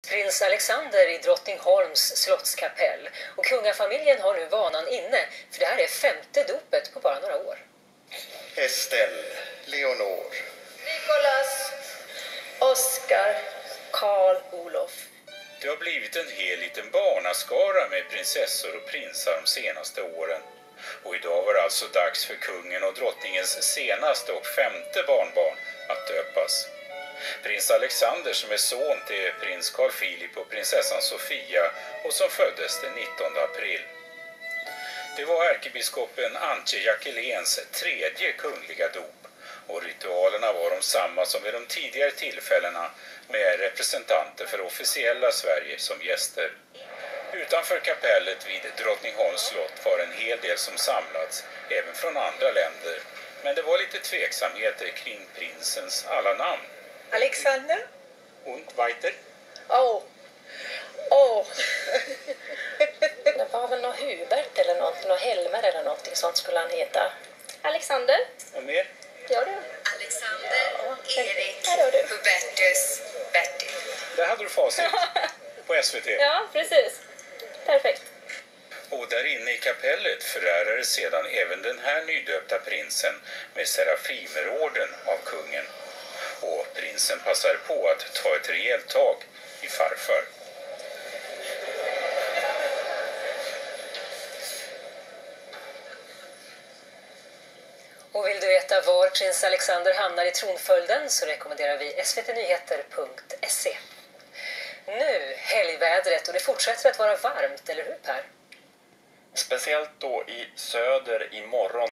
Prins Alexander i Drottningholms slottskapell. Och kungafamiljen har nu vanan inne, för det här är 5:e dopet på bara några år. Estelle, Leonor, Nicolas, Oscar, Karl Olof. Det har blivit en hel liten barnaskara med prinsessor och prinsar de senaste åren. Och idag var det alltså dags för kungen och drottningens senaste och 5:e barnbarn att döpas. Prins Alexander, som är son till prins Carl Philip och prinsessan Sofia och som föddes den 19 april. Det var ärkebiskopen Antje Jackeléns 3:e kungliga dop och ritualerna var de samma som vid de tidigare tillfällena med representanter för officiella Sverige som gäster. Utanför kapellet vid Drottningholms slott var en hel del som samlats, även från andra länder. Men det var lite tveksamheter kring prinsens alla namn. Alexander? Und weiter? Åh. Det var väl någon Hubert eller något, någon Helmer eller någonting sånt skulle han heta. Alexander? Och mer? Ja du. Alexander, Erik, Här har du. Hubertus, Bertil. Där hade du facit på SVT. Ja, precis. Perfekt. Och där inne i kapellet förärades sedan även den här nydöpta prinsen med Serafimerorden av kungen. Och prinsen passar på att ta ett rejält tag i farfar. Och vill du veta var prins Alexander hamnar i tronföljden så rekommenderar vi svtnyheter.se. Nu helgvädret och det fortsätter att vara varmt, eller hur Per? Speciellt då i söder imorgon.